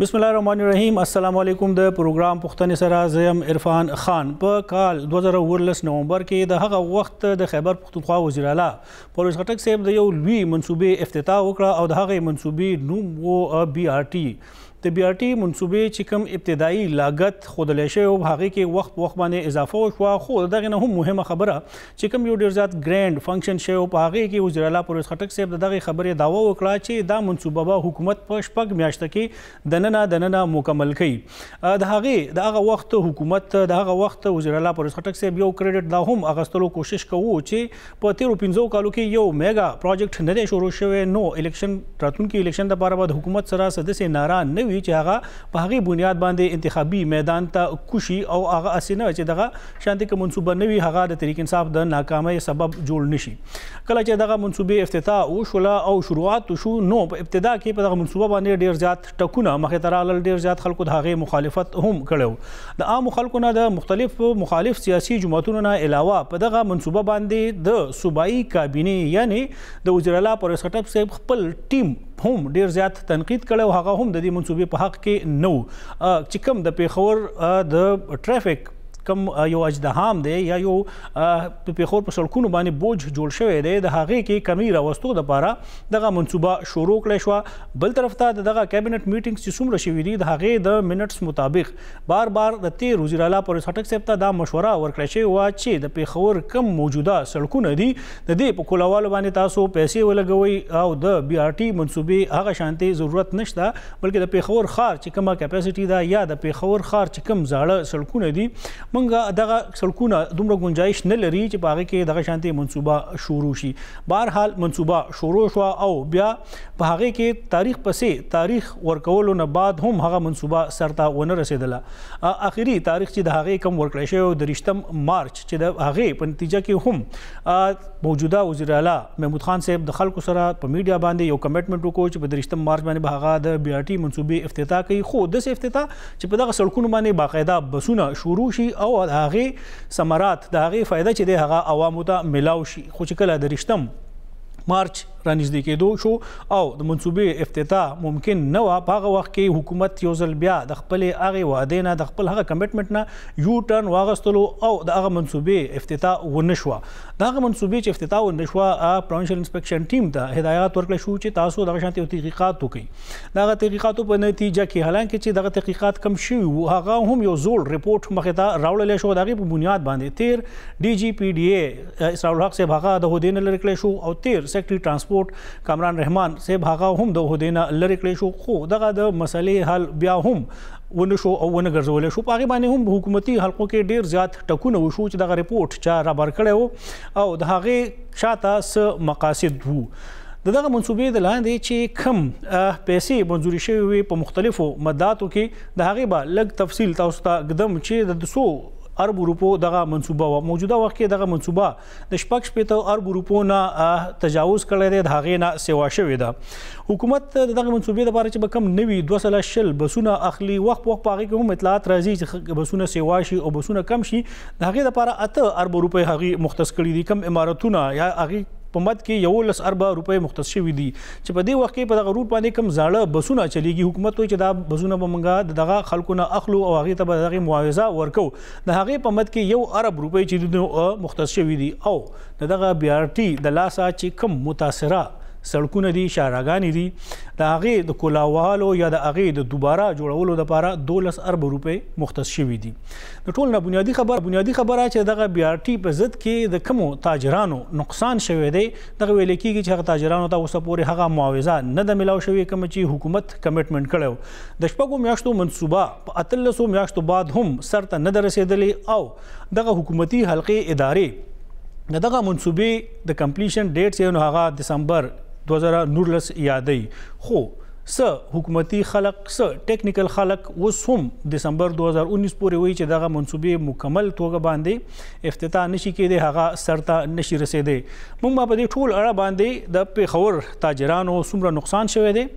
بسم الله الرحمن الرحیم. السلام علیکم. د پروګرام پښتنې سره زم عرفان خان. په کال 2019 نومبر کې د هغه وخت د خیبر پښتونخوا وزیر اعلی پرویز خټک صاحب د یو لوی منصوبې افتتاح وکړه او د هغه منصوبې نوم و BRT. د BRT منصوبې چې کوم ابتدایي لاګت خودلې شوی او هغه کې وخت باندې اضافه وشوه، خو دغه نه هم مهمه خبره چې کوم یو ډیر زیات ګرانډ فنکشن شوی او په هغه کې وزیر اعلی پرویز خټک صاحب دغه خبرې داوا وکړه چې دا منصوبه به حکومت په شپږ میاشتو کې دننه مکمل کړي. د هغه وخت حکومت د هغه وخت وزیر اعلی پرویز خټک صاحب یو کریډټ دا هم اغستلو کوشش کوو چې په 13-15 کالو کې یو میگا پروجیکټ نه دی شروع شوی، نو الیکشن راتلونکي الیکشن لپاره به حکومت سره سدسې ناره نه چې هغه په هغه بنیاد باندې انتخابي میدان ته کوشي او هغه اسنه چې دغه شانتي کوم منصوبه نوي هغه د تحریک انصاف د ناکامۍ سبب جوړ نشي. کله چې دغه منصوبې افتتاح وشوله او شروعات شو، نو په ابتدا کې په دغه منصوبه باندې ډیر زیات ټکونه مخې ته راغلل، ډیر زیات خلکو د هغه مخالفت هم کړو. د عام خلکو نه د مخالف سیاسي جماعتونو نه علاوه په دغه منصوبه باندې د صوبایي کابینه یعنی د وزیر اعلی پرویز خټک صاحب خپل ټیم هم ډیر زیات تنقید کړو. هغه هم د دې منصوبې په حق کې نو چې کوم د پیښور د ټرافیک کم یو اجدهام دی یا یو په پیښور په سړکونو باندې بوج جوړ شوی دی، د هغه کې کمی راوستو لپاره دغه منصوبه شروع کړې شو. بل طرف ته دغه کابینټ میټینګز چې څومره شوي دي د هغه د منټس مطابق بار د تیر وزیر اعلی پرویز خټک صاحب ته دا مشوره ورکړه شوې وه چې د پیښور کم موجوده سړکونه دي د دې په کولوالو باندې تاسو پیسې ولګوئ او د BRT منصوبې هغه شانتي ضرورت نشته، بلکې د پیښور ښار چې کومه کیپاسټي ده یا د پیښور ښار چې کوم زاړه سړکونه دي منګه دغه سړکونه دومره گنجائش نه لري چې په هغه کې دغه شانتي منصوبه شروع شي. بهرحال منصوبه شروع شو او بیا په هغه کې تاریخ پسې تاریخ ورکولو نه بعد هم هغه منصوبه سرته ونه رسیدله. اخري تاریخ چې د هغه کم ورکړی شوی د 23 مارچ چې د هغه په نتیجه کې هم موجوده وزیر اعلی محمود خان صاحب د خلکو سره په میډیا باندې یو کمټمنټ وکړو چې په 23 مارچ باندې به هغه د BRT منصوبې افتتاح کوي، خو داسې افتتاح چې په دغه سړکونو باندې باقاعده بسونه شروع شي او د هغې ثمرات د هغې فایده چې دی هغه عوامو ته میلاو شي. خو چې کله د 23 مارچ رانږدې کېدو شو او د منصوبې افتتاح ممکن نه وه، په هغه وخت کې حکومت یو ځل بیا د خپلې هغې وعدې نه د خپل هغه کمټمنټ نه یو ټرن واغستلو او د هغه منصوبې افتتاح ونه شوه. د هغه منصوبې چې افتتاح ونه شوه، پروینشل انسپیکشن ټیم ته هدایات ورکړل شو چې تاسو دغه شانتي تحقیقات وکړئ. د هغه تحقیقاتو په نتیجه کې حالانکه چې دغه تحقیقات کم شوي وو، هغه هم یو زوړ رپورټ مخې ته راوړلی شو. د هغې په بنیاد باندې تیر DGPDA اسرار الحق صاحب هغه د عهدې نه لرې کړی شو او تیر سیکرټري ټرانسپورټ کامران رحمان صاحب هغه هم د عهدې نه لرې کړی شو، خو دغه د مسلې حل بیا هم ونه شو او ونه ګرځولی شو. په هغې باندې هم حکومتي حلقو کې ډیر زیات ټکونه وشو چې دغه رپورټ چا رابر کړی و او د هغې شاته څه مقاصد وو. دغه منصوبې د لاندې چې کم پیسې منظوري شوي وي په مختلفو مداتو کې، د هغې به لږ تفصیل تاسو ته ږدم چې د 200 ارب روپو دغه منصوبه و. موجوده وخت کې دغه منصوبه د 60 ارب روپو نه تجاوز کړی دی، د هغې نه سیوا شوې ده. حکومت دغه منصوبې لپاره چې به کم نوي 220 بسونه اخلي، وخت په هغې کې هم اطلاعات راځي چې بسونه سیوا شي او بسونه کم شي. د هغې لپاره 8 ارب روپۍ هغې مختص کړي دي. کم عمارتونه یا هغې په مد کې 11 ارب روپۍ مختص شوي دي چې په دې وخت کې په دغه روټ باندې کم زاړه بسونه چلیږي. حکومت وایي چې دا بسونه به موږ دغه خلکو نه اخلو او هغې ته به د هغې معاوضه ورکو. د هغې په مد کې 1 ارب روپۍ چې مختص شوي دي او د دغه BRT د لاسه چې کم متاثره سړکونه دي، شاهراګانې دي، د هغې د کولاوالو یا د هغې د دوباره جوړولو لپاره 12 ارب روپۍ مختص شوي دي. د ټول نه بنیادي خبره چې دغه BRT په ضد کې د کومو تاجرانو نقصان شوی دی، دغه ویل کېږي چې هغه تاجرانو ته اوسه پورې هغه معاوضه نه ده میلاو شوې کومه چې حکومت کمټمنټ کړی و. د 6 میاشتو منصوبه په 18 میاشتو بعد هم سرته نه ده رسېدلې او دغه حکومتي حلقې ادارې د دغه منصوبې د کمپلیشن ډیټ چې نو هغه دسمبر 2019 یادوي، خو څه حکومتي خلک څه ټیکنیکل خلک اوس هم دسمبر 2019 پورې وایي چې دغه منصوبې مکمل توګه باندې افتتاح نشي کېدی، هغه سرته نشي رسېدی. موږ په دې ټول اړه باندې د پیښور تاجرانو څومره نقصان شوی دی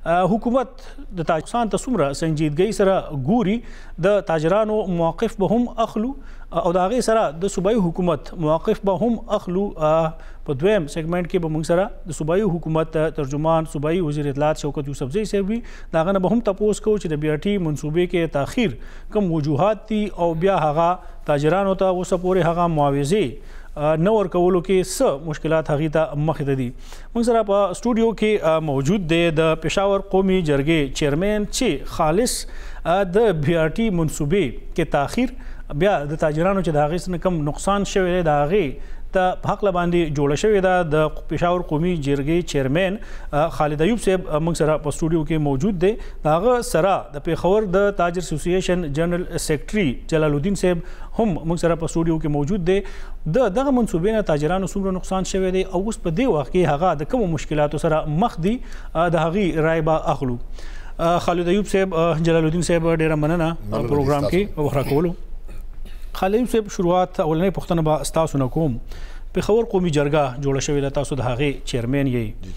حکومت د تاجکستان ته څومره سنجیدګۍ سره ګوري د تاجرانو موقف به هم اخلو او د هغې سره د صوبایي حکومت موقف به هم اخلو. په دویم سیګمنټ کې به موږ سره د صوبایي حکومت ترجمان صوبایي وزیر اطلاعات شوکت یوسفزئی صاحب وي. د هغه نه به هم تپوس کوو چې د BRT منصوبې کې تاخیر کوم وجوهات دي او بیا هغه تاجرانو ته اوسه پورې هغه معاوضې نه ورکولو کې څه مشکلات هغې ته مخې ته دي. موږ سره په سټوډیو کې موجود دی د پېښور قومي جرګې چیرمن چې خالص د BRT منصوبې کې تاخیر بیا د تاجرانو چې د هغې څخه کم نقصان شوی دی د هغې ته په هکله باندې جوړه شوې ده د پېښور قومي جرګې چیرمن خالد ایوب صاحب موږ سره په سټوډیو کې موجود دی. د هغه سره د پېښور د تاجر اسوسییشن جنرال سیکرټري جلال الدین صاحب هم موږ سره په سټوډیو کې موجود دی. د دغه منصوبې نه تاجرانو څومره نقصان شوی دی او اوس په دې وخت کې هغه د کومو مشکلاتو سره مخ دي د هغې رای به اخلو. خالد ایوب صاحب جلال الدین صاحب ډېره مننه پروګرام کې وخت راکولو. خالد ایوب صاحب شروعات اولنۍ پوښتنه به ستاسو نه کوم. پېښور قومي جرګه جوړه شوې ده تاسو د هغې چیرمن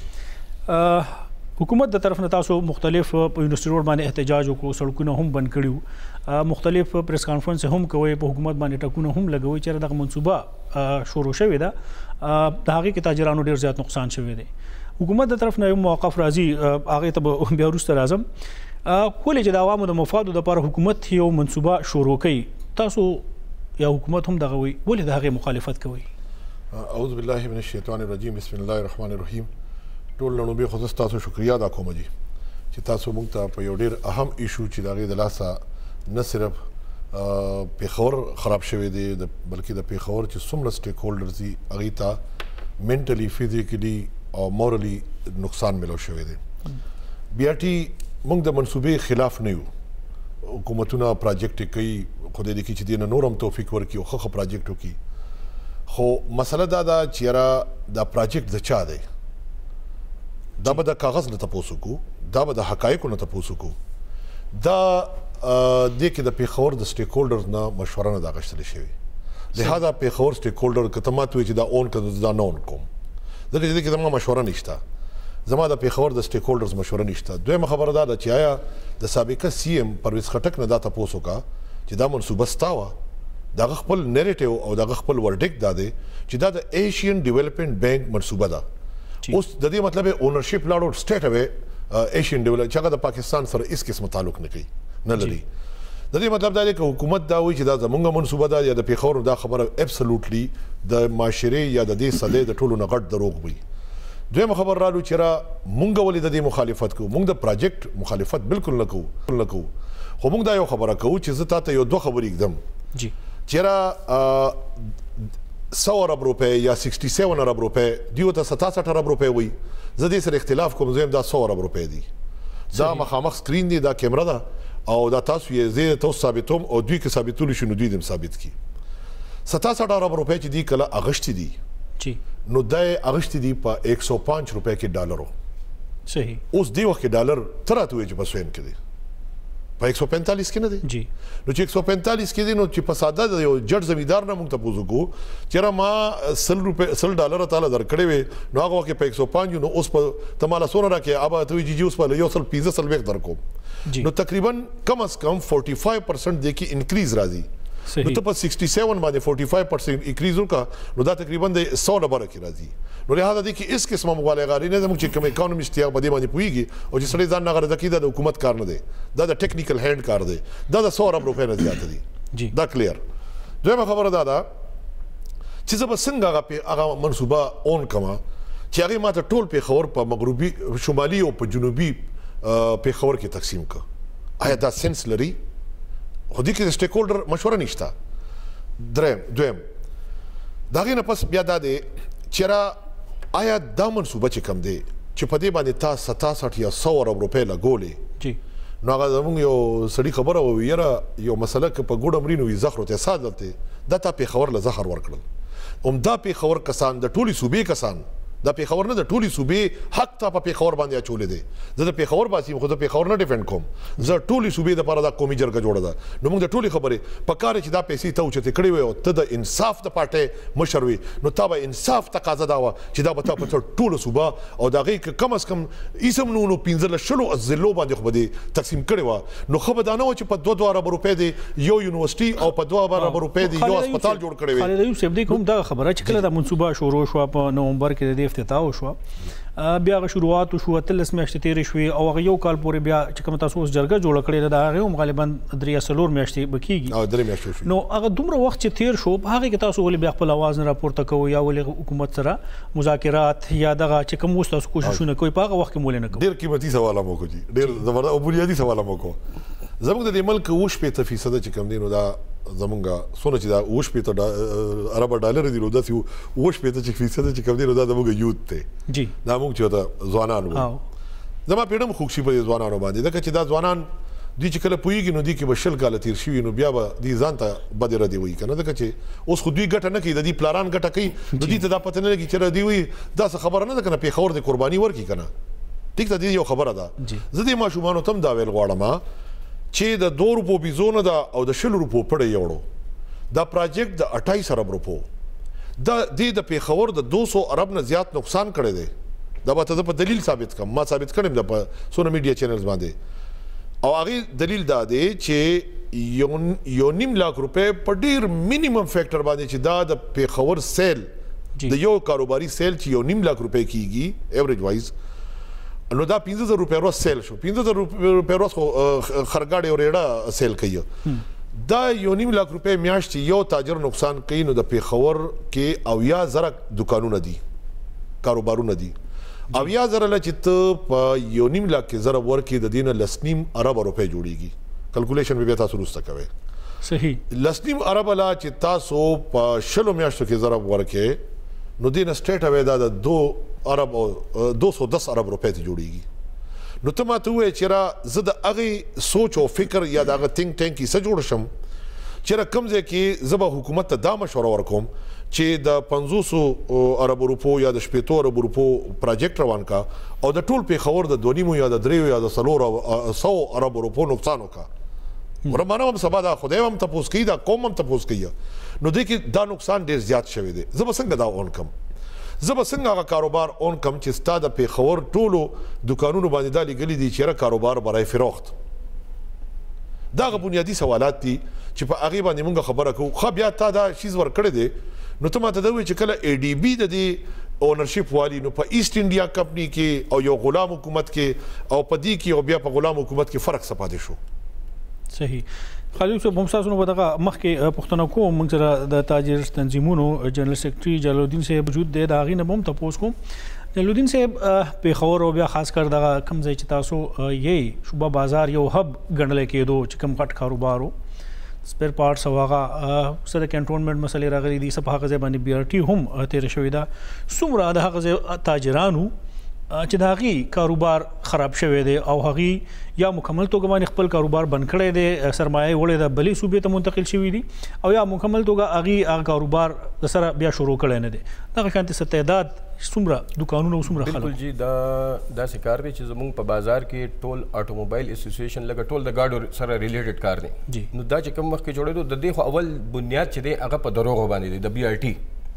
یې. حکومت د طرف نه تاسو مختلف په یونیورسټي روډ باندې احتجاج وکړو سړکونه هم بند کړي مختلف پریس کانفرنس هم کوي په حکومت باندې ټکونه هم لګوي چې دغه منصوبه شروع شوې ده د هغې کې تاجرانو ډېر زیات نقصان شوی دی. حکومت د طرف نه یو موقف راځي هغې ته به بیا وروسته راځم. ولې چې د عوامو د مفادو دپاره حکومت یو منصوبه شروع کوي تاسو یا حکومت هم دغه وي ولې د هغې مخالفت کوي؟ اعوذ بالله من الشیطان الرجیم بسم الله الرحمن الرحیم. ټول لنوبې خو زه ستاسو شکریا ادا کوم چې تاسو موږ ته په یو ډېر اهم ایشو چې د هغې د لاسه نه صرف پېښور خراب شوی دی بلکې د پېښور چې څومره سټیک هولډرز دي هغې ته منټلي فزیکلي او مورلی نقصان ملو شوی دی. BRT موږ د منصوبې خلاف نه یو. حکومتونه پراجیکټ کوي خدای دې کړي چې دې نه نور هم توفیق ورکړي او ښه پراجیکټ وکړي. خو مسله دا ده چې یاره دا پراجیکټ د چا دی؟ دا به د کاغذ نه تپوس وکړو دا به د حقایقو نه تپوس وکړو دا دې کې د پېښور د سټیک هولډرز نه مشوره نه ده اخیستلې شوې. لهذا پېښور سټیک هولډر که ته ماته وایي چې دا اون کړه دا نه اون کوم ځکه چې دې کې زما مشوره نشته. زما د پېښور د سټیک هولډرز مشوره نشته. دویمه خبره دا ده چې آیا د سابقه CM پرویز خټک نه دا تپوس وکړه چې دا منصوبه ستا وه د هغه خپل نیریټیو او د هغه خپل ورډیک دا دی چې دا د ایشین ډیولپمنټ بینک منصوبه ده. اوس د دې مطلب اونرشپ لاړو سټیټ اوې ایشین ډیولپمنټ چې هغه د پاکستان سره هیڅ قسمه تعلق نه کوي نه لري. د دې مطلب دا دی چې حکومت دا وایي چې دا زموږ منصوبه ده یا د پېښور دا خبره ابسولوټلی د معاشرې یا د دې صدۍ د ټولو نه غټ دروغ وي. دویمه خبر رالو چې را مونږ ولې د دې مخالفت کوو مونږ د پراجیکټ مخالفت بالکل نه کوو خو مونږ دا یو خبره کوو چې زه تاته یو دوه خبرې ږدم چې را 100 ارب روپۍ یا 67 ارب روپۍ دیو ته 67 ارب روپۍ وي زه دې سره اختلاف کوم زه دا 100 ارب روپۍ دي دا مخامخ سکرین دی دا کیمرا ده او دا تاسو یې زه تاسو ثابتوم او دوی کې ثابتول شي نو دوی دې ثابت کی 67 ارب روپۍ چې دی کله اغشت دي جی نو دا اغشت دي په 105 روپۍ کې ډالرو صحیح اوس دی وخت ډالر تراته وي چې په سوین کې دی په 145 کې نه دی جی نو چې 145 کې دی نو چې په ساده یو جټ زمیدار نه مونږ ته پوزو کو چې ما 100 روپۍ 100 ډالر تعالی درکړې وي نو هغه کې په 105 نو اوس په تماله سونه راکې ابا ته جی اوس په یو 150 وخت درکو نو تقریبا کم از کم 45% د کې انکریز راځي نو ته په 67 باندې 45% انکریز وکړه نو دا تقریبا د 100 ډبره کې راځي نو لهدا د کې اس قسمه مبالغه نه زموږ چې کوم اکانومیست یا بده باندې پويږي او چې سړی ځان نه غره د کیده د حکومت کار نه دی دا د ټیکنیکل هاند کار دی دا د 100 ارب روپۍ نه زیات دي جی دا کلیر دویمه خبره دا ده چې زه به څنګه هغه منصوبه اون کما چې هغه ماته ټول پېښور په مغربي شمالي او په جنوبي پېښور کې تقسیم کړ آیا دا سنس لري خو دې کې د سټیک هولډر مشوره نشته دویم دا غي نه پس بیا دا دی چې آیا دا منصوبه چې کم دی چې په دې باندې تا 67 یا 100 ارب روپۍ لګولې جی نو هغه زموږ یو سړي خبره وویره یو مسله که په ګوډه مرینو وي زخر ته ساده دلته دا تا پېښور له زخر ورکړل دا پېښور کسان د ټولي صوبې کسان د پیښور نه د ټولي صوبې حق ته په پیښور باندې اچولې دي زه د پیښور باسي خو د پیښور نه ډیفند کوم زه ټولي صوبې د لپاره د قومي جرګه جوړه ده نو موږ د ټولي خبرې په کار چې دا پیسې ته اوچتې کړې وي او ته د انصاف د پارټۍ مشر وي نو تا به انصاف تقاضا دا وه چې دا به تا په ټولو صوبه او د هغې کم از کم اسم نو 15 ضلعو باندې خو به دې تقسیم کړې وه نو ښه به دا نه وه چې په 2 ارب روپۍ دې یو یونیورسټي او په 2 ارب روپۍ دې یو هسپتال جوړ کړی وي. خالد ایوب صاحب دې کوم دغه خبره چې کله دا منصوبه شروع شوه په نومبر کې د افتتاح وشوه بیا هغه شروعات وشو 13 میاشتې تېرې شوې او هغه یو کال پورې بیا چې کومه تاسو اوس جرګه جوړه کړې ده د هغې هم غالبا 3 میاشتې به کېږي نو هغه دومره وخت چې تېر شو په هغې کې تاسو ولې بیا خپل اواز نه راپورته کوئ یا ولې حکومت سره مذاکرات یا دغه چې کوم اوس تاسو کوششونه کوئ په هغه وخت کې ولې نه کوئ؟ ډېر قیمتي سوال هم وکړو جي ډېر زبردست او بنیادي سوال هم وکړو زموږ د دې ملک 80% چې کوم دی نو دا زمونږ سونه چې دا 80% ارب ډالر دي نو داسې 80% چې کوم دی نو دا زموږ یوت دی جی دا موږ چې دا ځوانان وو زما پیډم خوشي په ځوانانو باندې ځکه چې دا ځوانان دي چې کله پوهېږي نو دي کې به 20 کاله تېر شوي نو بیا به دوی ځان ته بدې ردې وایي که نه ځکه چې اوس خو دوی ګټه نه کوي د دوی پلاران ګټه کوي نو دوی ته دا پته نه لګي چې ردې وایي دا څه خبره نه ده که نه پېښور د قرباني ورکړي که نه ټیک ده دې یو خبره ده زه دې ماشومانو ته هم دا ویل غواړم چې د 2 روپو بیزو نه ده او د 100 روپو پړی یوړو دا پراجیکټ د 28 ارب روپو دا د پیښور د 200 ارب نه زیات نقصان کړی دی دا به ته په دلیل ثابت کړم ما ثابت کړم د په سونه میډیا چینلز باندې او هغې دلیل دا دی چې یو نیم لاک روپۍ په ډېر مینیمم فیکټر باندې چې دا د پیښور سیل د یو کاروباري سیل چې یو نیم لاک روپۍ کیږي ایوریج وایز نو دا 15,000 روپۍ ورځ سیل شو 15,000 روپۍ ورځ خو خرګاډي او ریړه سیل کوي دا یو نیم لاک روپۍ میاشت یو تاجر نقصان کوي نو د پیښور کې 80,000 دکانونه دي کاروبارونه دي 80,000 چې ته په یو نیم لاک کې ضرب ورکړي د دې نه 10 ارب روپۍ جوړیږي کلکولیشن به تاسو وروسته کوئ صحیح 10 ارب لا چې تاسو په 20 میاشتو کې ضرب ورکړي نو دې نه سټیټ اوی دا د 2 ارب او 210 ارب روپۍ ته جوړیږي نو ته ماته ووایې چې را زه د هغې سوچ او فکر یا د هغه تھنک ټینک کیسه جوړ شم چې را کوم ځای کې زه به حکومت ته دا مشوره ورکوم چې د 500 ارب روپو یا د 80 ارب روپو پراجیکټ روان کا او د ټول پیښور د 2.5 یا د 3 یا د 100 ارب روپو نقصان وکړه ورمانه هم سبا دا خدای هم تپوس کوي دا قوم هم تپوس کوي نو دې کې دا نقصان ډېر زیات شوی دی زه به څنګه دا اون کم زه به څنګه هغه کاروبار اون کم چې ستا د پیښور ټولو دکانونو باندې دا لیکلي دي چې یاره کاروبار برای فروخت دا هغه بنیادي سوالات دي چې په هغې باندې مونږ خبره کوو ښه بیا تا دا شیز ورکړی دی نو ته ماته دا وایې چې کله ADB د دې اونرشپ والی نو په ایسټ انډیا کمپنی کې او یو غلام حکومت کې او په دې کې او بیا په غلام حکومت کې فرق څه پاتې شو صحیح خالد صاحب هم ستاسو نو دغه مخکې پوښتنه کوم موږ سره د تاجر تنظیمونو جنرال سیکرټري جلال الدین صاحب وجود دی د هغې نه به هم تپوس کوم جلال الدین صاحب پیښور او بیا خاص کر دغه کوم ځای چې تاسو یې شوبه بازار یو هب ګڼلی کېدو چې کوم غټ کاروبار و سپیر پارټس او هغه څه د کنټرولمنټ مسلې راغلي دي څه په هغه ځای باندې BRT هم تېره شوې ده څومره د هغه ځای تاجرانو چې د هغې کاروبار خراب شوی دی او هغې یا مکمل توګه باندې خپل کاروبار بند کړی دی سرمایه وړې ده بلې صوبې ته منتقل شوي دي او یا مکمل توګه هغې هغه کاروبار د سره بیا شروع کړی نه دی دغه شانتې څه تعداد څومره دکانونه او څومره خلک بالکل جی دا داسې کار دی چې زموږ په بازار کې ټول اټوموبایل اسوسییشن لکه ټول د گاډو سره ریلیټډ کار دی جی نو دا چې کوم وخت کې جوړېدو د دې خو اول بنیاد چې دی هغه په دروغو باندې دی د BRT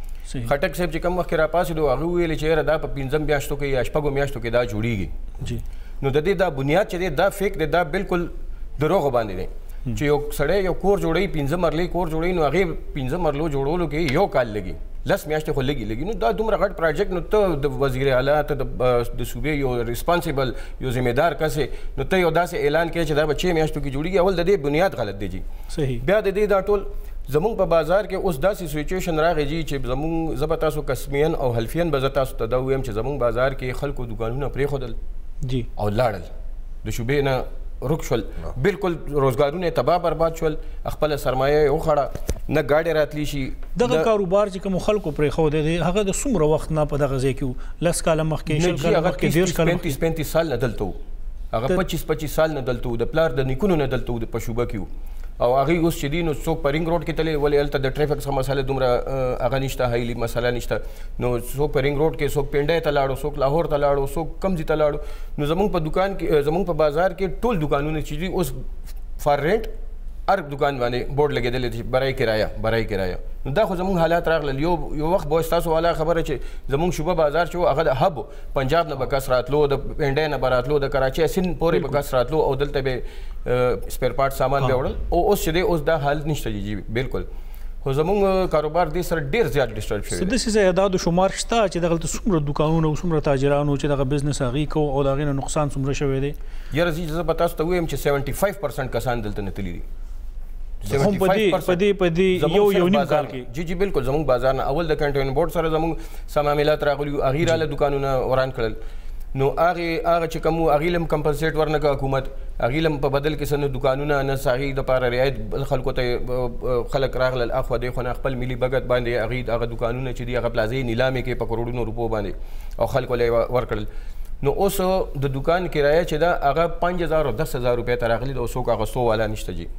خټک صاحب چې کوم وخت کې راپاسېدو هغه وویلې چې یاره دا په 15 میاشتو کې یا 6 میاشتو کې دا جوړیږي جی نو د دې دا بنیاد چې دی دا فیک دی دا بالکل دروغو باندې دی چې یو سړی یو کور جوړوي 15 مرلې کور جوړوي نو هغې 15 مرلو جوړولو کې یو کال لګي 10 میاشتې خو لګي نو دا دومره غټ پراجیکټ نو ته د وزیر اعلی ته د صوبې یو ریسپانسیبل یو ذمہدار کسې نو ته یو داسې اعلان کوې چې دا به 6 میاشتو کې جوړیږي اول د دې بنیاد غلط دی جی صحیح بیا د دې دا ټول زمونږ په بازار کې اوس داسې سچویشن راغی جی چې زمونږ زه به تاسو قسمین او حلفین به زه تاسو ته دا ووایم چې زمونږ بازار کې خلکو دکانونه پرېښودل جی او لاړل د شوبې نه رک شول بالکل روزګارونه تباه برباد شول خپله سرمایه یې وخوړه نه ګاډې راتلی شي دغه کاروبار چې کوم خلکو پرېښودی دی هغه د څومره وخت نه په دغه ځای کې و 10 کاله مخکې 20 کاله مخکې 35 سال نه دلته و هغه 25 سال نه دلته و د پلار د نیکونو نه دلته و په شوبه کې و او هغه اوس چې دي نو څوک په رینګ روډ کې تللی ولې هلته د ټریفک څخه مسله دومره هغه نشته هایلی مسله نشته نو څوک په رینګ روډ کې څوک پنډۍ ته لاړو څوک لاهور ته لاړو څوک کمزي ته لاړو نو زمونږ په دکان کې زمونږ په بازار کې ټول دکانونه چې دي اوس فار رینټ هر دکان باندې بورډ لګېدلی دی برای کرایه نو دا خو زمونږ حالات راغلل یو وخت به ستاسو والا خبره چې زمونږ شوبه بازار چې و هغه د هب پنجاب نه به کس راتلو د پنډۍ نه به راتلو د کراچۍ سند پورې به کس راتلو او دلته به سپیر پارټ سامان به وړل او اوس چې دی اوس دا حال نشته جی بالکل خو زمونږ کاروبار دې سره ډېر زیات ډسټرب شوی دی داسې اعداد و شمار شته چې دغلته څومره دوکانونه او څومره تاجرانو چې دغه بزنس هغې کوو او د هغې نه نقصان څومره شوی دی یاره زه به تاسو ته ووایم چې 75% کسان دلته نه تللي دي هم په دې یو نیم کال کې جی بالکل زمونږ بازار نه اول د کنټینر بورډ سره زمونږ څه معاملات راغلي هغې راله دکانونه وران کړل نو هغه چې کوم هغې لم کمپنسیټ ورنکړه حکومت هغې لم په بدل کې څه نه دکانونه نه هغې دپاره رعایت خلکو ته خلک راغلل اخوا دېخوا نه خپل ملي بګت باندې هغې هغه دکانونه چې دي هغه پلازې نیلامې کې په کروڑونو روپو باندې او خلکو له یې ورکړل نو اوس د دکان کرایه چې ده هغه 5000 او 10000 روپۍ ته راغلي ده او څوک اخیستو والا نشته جي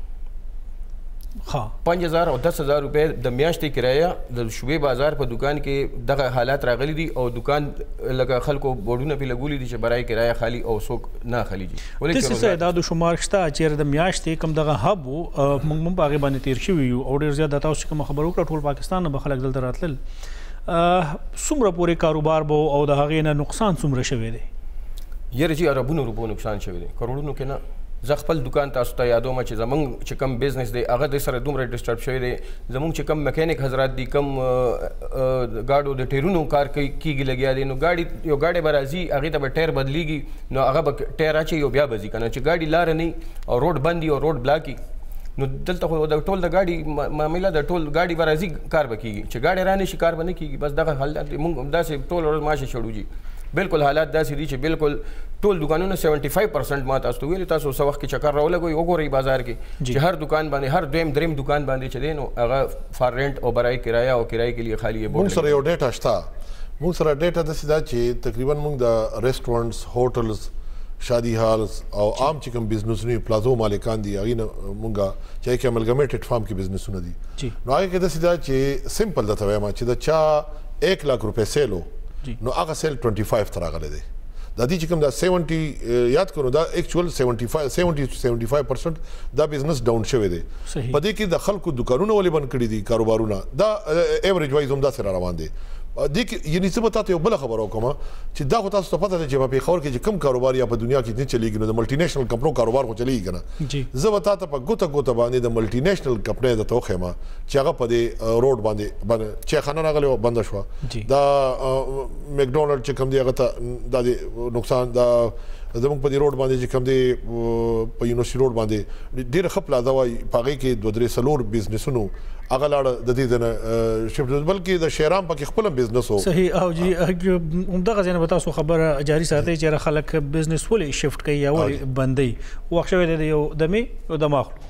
5000 او 10000 روپۍ د میاشتې کرایه د شوبې بازار په دکان کې دغه حالات راغلي دي او دکان لکه خلکو بورډونه پې لګولي دي چې برای کرایه خالي او څوک نه خالي دي داسې اعداد و شمار شته چېرې د میاشتې کوم دغه هب و موږ هم په هغې باندې تېر شوي یو او ډېر زیات دا تاسو چې کومه خبره وکړه ټول پاکستان نه به خلک دلته راتلل څومره پورې کاروبار به او د هغې نه نقصان څومره شوی دی یاره جي اربونو روپو نقصان شوی دی کروڑونو کې نه زه خپل دکان تاسو ته یادوم چې زمونږ چې کم بزنس دی هغه د سره دومره ډسټرب شوی دی زمونږ چې کم میکینک حضرات دي کم ګاډو د ټیرونو کار کیږي لګیا دی نو یو ګاډی به راځي هغې ته به ټیر بدلیږي نو هغه به ټیر اچي یو بیا به ځي که نه چې ګاډي لاره نه او روډ بند او روډ بلاک نو دلته خو د ټول د ګاډي معامله د ټول ګاډي به راځي کار به کېږي چې ګاډی را نه شي کار به نه کېږي بس دغه حالات مونږ داسې ټول ورځ ماشه شړو جي بالکل حالات داسې دي چې بالکل ټول دکانونه 75% ما تاسو ته ویلي تاسو څه وخت کې چکر راولګوئ وګورئ بازار کې چې هر دکان باندې هر دویم دریم دکان باندې چې دی نو هغه فار رینټ او برای کرایه او کرایې کې لیے خالی ہے موږ سره یو ډیټا شته موږ سره ډیټا داسې ده چې تقریبا موږ د ریسټورانټس هوټلز شادي هالز او عام چې کوم بزنسونه پلازو مالکان دي هغې نه مونږ چې کې املګمیټډ فارم کې بزنسونه دي نو هغې کې داسې ده چې سمپل درته وایم چې د چا 1 लाख روپۍ سیل نو هغه سیل 25 ته راغلی دی دا دي چې کوم دا 70 یاد کړو دا اکچوال 70-75% دا بزنس ډاون شوی دی په دې کې د خلکو دکانونه ولې بند کړي دي کاروبارونه دا ایوریج وایز هم داسې را روان دي دې کې یعنې زه به تاته یو بله خبره وکړم چې دا خو تاسو ته پته ده چې په پېښور کې چې کوم کاروبار یا په دنیا کې نه چلیږي نو د ملټي نیشنل کمپنو کاروبار خو چلیږي که نه زه به تاته په ګوته باندې د ملټي نیشنل کمپنۍ درته وښیم چې هغه په دې روډ باندې چایخانه راغلې وه بنده شوه دا میکډونلډ چې کوم دی هغه ته دا د نقصان دا زموږ په دې روډ باندې چې کوم دی په یونیورسټي روډ باندې ډېره ښه پلازه وایي په هغې کې 2-3 بزنسونو هغه لاړه د دې نه شفټ بلکې د شیرام پکې خپل بزنس و صحیح او جی همدغه ځای نه به تاسو خبره جاري ساتئ چې خلک بزنس ولې شفټ کوي یا ولې بندوي وخت شوی دی یو دمې یو دمه اخلو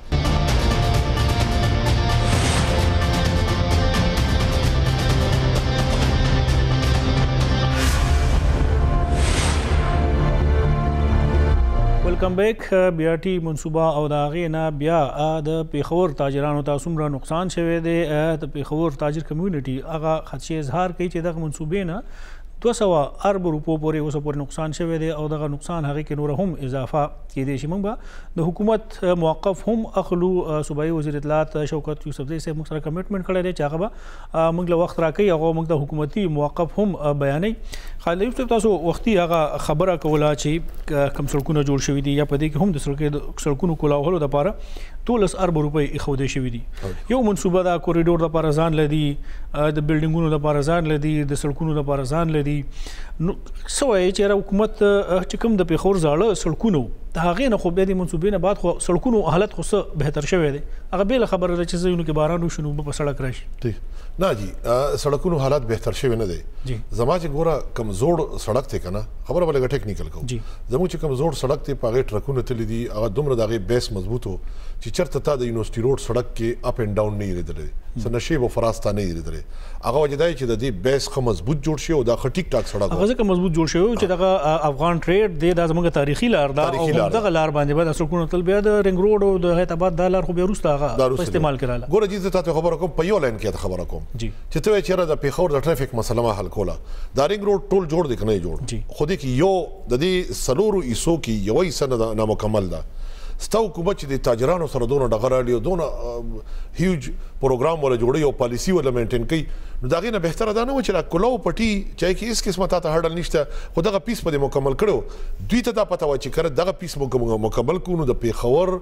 ویلکم بیک بیا ټي منصوبه او د هغې نه بیا د پېښور تاجرانو ته څومره نقصان شوی دی د پېښور تاجر کمیونټي هغه خدشې اظهار کوي چې دغه منصوبې نه 200 ارب روپو پورې اوسه پورې نقصان شوی دی او دغه نقصان هغې کې نوره هم اضافه کیدای شي موږ به د حکومت موقف هم اخلو صوبایي وزیر اطلاعات شوکت یوسفزۍ صاحب موږ سره کمیټمنټ کړی دی چې هغه به موږ له وخت راکوي هغه موږ د حکومتي موقف هم بیانوي خالد صاحب تاسو وختي هغه خبره کوله چې کوم سړکونه جوړ شوي دي یا په دې کې هم د سړکونو کولاهولو دپاره 12 ارب روپۍ ایښودی شوي دي یو منصوبه دا کوریډور دپاره ځان لدي د بلډینګونو دپاره ځان لدي د سړکونو دپاره ځان لدي نو څه وایي چې حکومت چې کوم د پېښور زاړه سړکونو د هغې نه خو بیا د منصوبې نه بعد خو سړکونو حالت خو څه بهتر شوی دی هغه بېله خبره ده چې ځایونو کې باران وشي نو اوبه په سړک راشي نه جی سړکونو حالات بهتر شوی نه دی زما چې ګوره کم زوړ سړک دی که نه خبره به لږه ټیکنیکل کوو زموږ چې کم زوړ سړک دی په هغې ټرکونه تللي دي هغه دومره د هغې بیس مضبوط و چې چې چرته تا د یونیورسيټي روډ سړک کې اپ اینڈ ډاون نه یریدلې سنشیب او فراستا نه یریدلې هغه وجدای چې د دې بیس خو مضبوط جوړ شي او دا ټیک ټاک سړک هغه ځکه مضبوط جوړ شوی چې دغه افغان ټریډ د زموږ تاریخي لار دا او دغه لار باندې به د سکون تل بیا د رنګ روډ او د هیتاباد د لار خو بیا وروسته هغه په استعمال کړاله ګوره چې تاسو خبره کوم په یو لاین کې خبره کوم چې ته چیرې د پیښور د ټریفیک مسله ما حل کوله دا رنګ روډ ټول جوړ دي کنه جوړ خو دې کې یو د دې سلورو ایسو کې یوې سند نامکمل ده ستو حکومت چې د تاجرانو سره دونه ډغراړي او دونه هیوج پروګرام ولا جوړي او پالیسی ولا مینټین کوي نو دا غینه بهتره ده نه چې کلو پټي چای کې اس قسمه ته هډل نشته خو دغه پیس په مکمل کړو دوی ته دا پته و چې کړه دغه پیس مکمل کونو د پیښور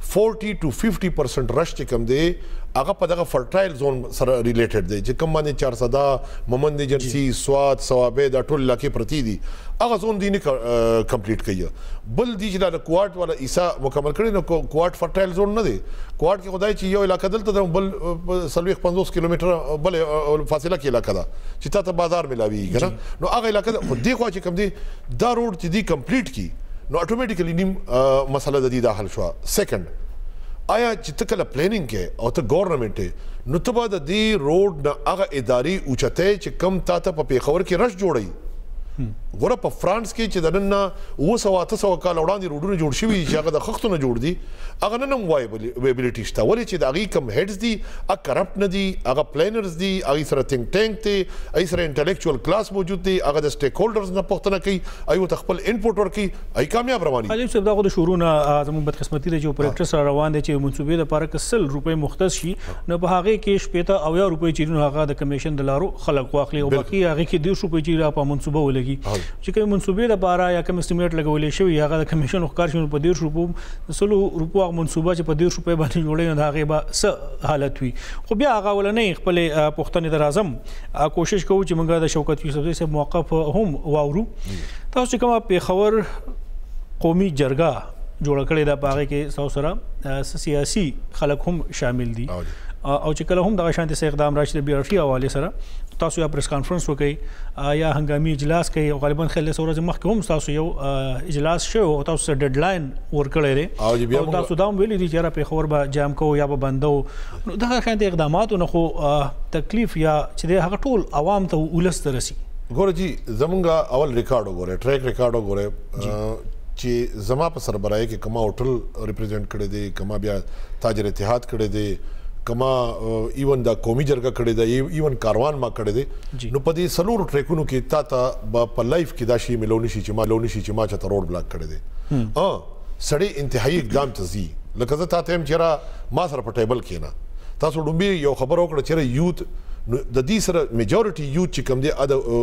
40 to 50% رش چې کم دی هغه په دغه فرټایل زون سره ریلیټډ دی چې کم باندې 400 مومند ایجنسی سواد ثوابه د ټول علاقې پرتی دي هغه زون دی نه کمپلیټ کړي بل دی چې د کوارټ ولا ایسا مکمل کړي نو کوارټ فرټایل زون نه دی کوارټ کې خدای چې یو علاقې دلته بل 50 کیلومتر بل فاصله کې علاقه ده چې تاسو بازار ملاوي کنه نو هغه علاقې خو دی خو چې کم دی دا روډ چې دی کمپلیټ کی نو اتوماتیکلی نیم مسله د دې داخل شو سیکنډ آیا چې ته کله پلانینګ کې او ته ګورنمنت نو ته به د دې روډ نه هغه اداري اوچته چې کم تاسو په پیښور کې رش جوړي ګوره په فرانس کې چې د نن 200 کال وړاندې روډونه جوړ شوي چې هغه د خښتونو جوړ دي هغه نن هم وایبلیټي شته ولې چې د هغې کم هیډز دي هغه کرپټ نه دي هغه پلانرز دي هغې سره تھنک ټینک دی هغې سره انټلیکچوال کلاس موجود دی هغه د سټیک هولډرز نه پوښتنه کوي هغوی ته خپل انپوټ ورکوي هغوی کامیاب رواني خلیل صاحب دا خو د شروع نه زموږ بدقسمتي ده چې اپریټر سره روان دی چې منصوبې دپاره که 100 روپۍ مختص شي نو په هغې کې 80 او 90 روپۍ چې هغه د کمیشن د لارو خلک واخلي او باقي هغې کې 100 روپۍ چې په منصوبه ولګي چې منصوبې لپاره یا کوم استیمیټ لګولې شوی هغه د کمیشن ښکار شي په 100 روپو د 100 روپو منصوبه چې په 100 روپۍ باندې جوړي نه هغه به څه حالت وي خو بیا هغه ولنې خپل پښتنې در اعظم کوشش کوو چې موږ د شوکت یوسف زئی صاحب موقف هم واورو تاسو کومه پیښور قومي جرګه جوړ کړې ده په هغه کې تاسو سره سیاسي خلک هم شامل دي او چې کله هم دغه شانتي سه اقدام راشي د بیرټي حواله سره تاسو یا پریس کانفرنس وکړي یا هنګامي اجلاس کوي او غالبا خلک ورځ مخکې هم تاسو یو اجلاس شو او تاسو ډیډلاین ورکړی دی او تاسو دا هم ویلي دي چې را پیښور به جام کوو یا به بندو نو دغه شانتي اقداماتو نه خو تکلیف یا چې هغه ټول عوام ته ولس ته رسي ګوره جی زمونږ اول ریکارډ وګوره ټریک ریکارډ وګوره چې زما په سربراهي کې کما هوټل ریپرزینټ کړی دی کما بیا تاجر اتحاد کړی دی کما ایون دا قومي جرګه کړی دی ایون کاروان ما کړی دی نو په دې سلور ټریکونو کې تا په لایف کې دا شی ملونی شي چې ما چا روډ بلاک کړی دی سړی انتهایی اقدام ته ځي لکه زه تاسو هم چیرې ما سره په ټیبل کې نه تاسو ډومبي یو خبر وکړه چې یوت د دې سره میجورټي یوت چې کوم دی